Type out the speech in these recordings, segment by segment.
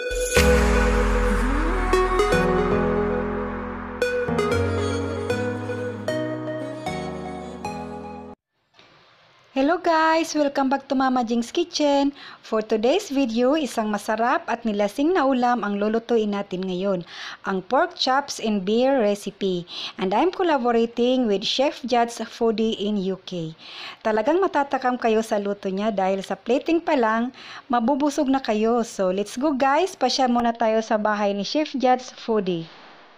Hello guys! Welcome back to Mama Jing's Kitchen. For today's video, isang masarap at nilasing na ulam ang lulutuin natin ngayon. Ang pork chops and beer recipe. And I'm collaborating with Chef Judge Foodie in UK. Talagang matatakam kayo sa luto niya dahil sa plating pa lang, mabubusog na kayo. So let's go guys! Pasya muna tayo sa bahay ni Chef Judge Foodie.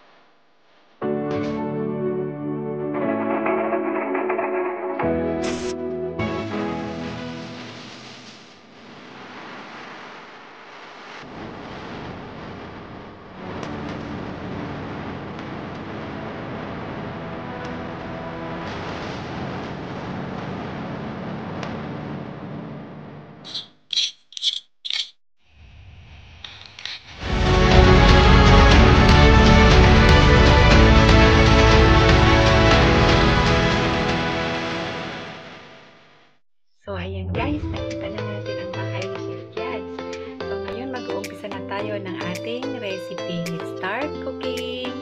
So, ayan guys, nakita na natin ang bahay ni Chef Judge. So, ngayon mag-uumpisa na tayo ng ating recipe. Let's start cooking!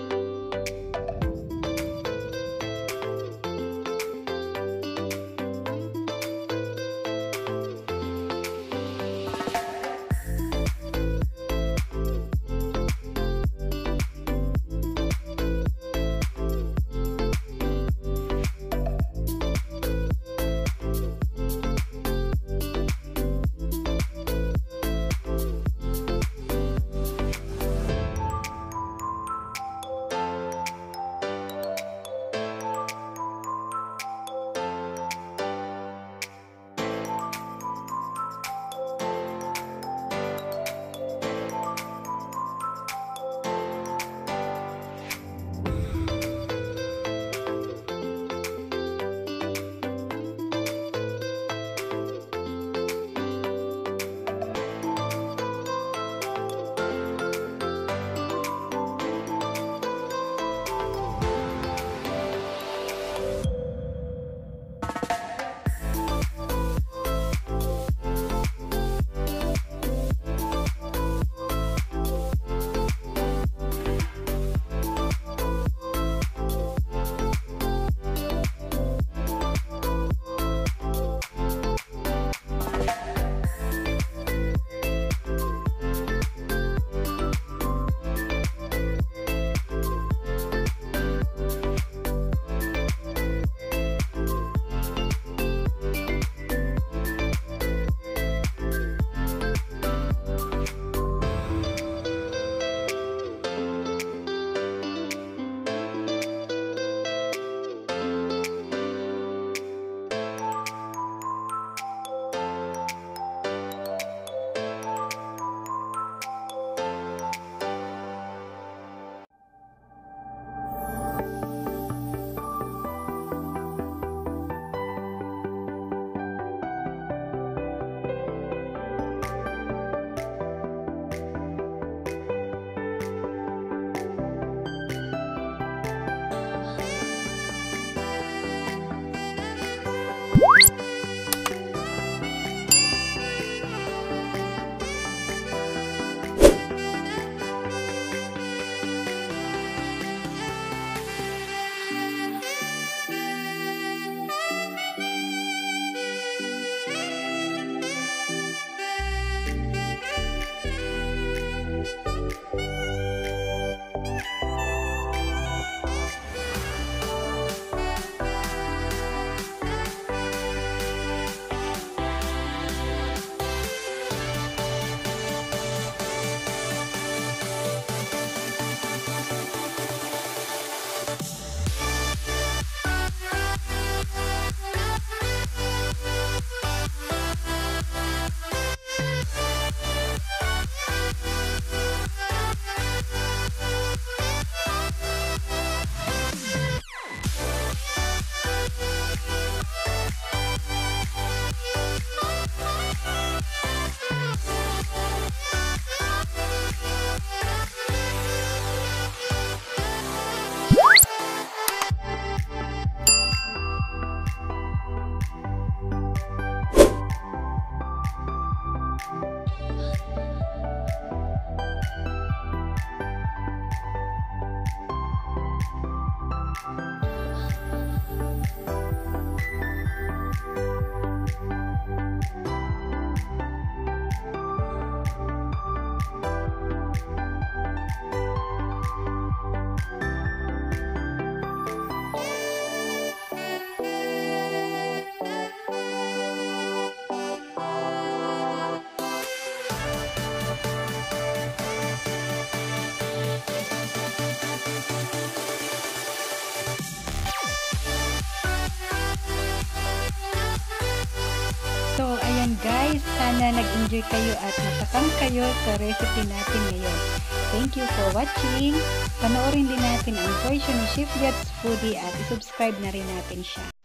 guys, sana nag-enjoy kayo at natakam kayo sa recipe natin ngayon. Thank you for watching. Panoorin din natin ang version ni Chef Jets Foodie at isubscribe na rin natin siya.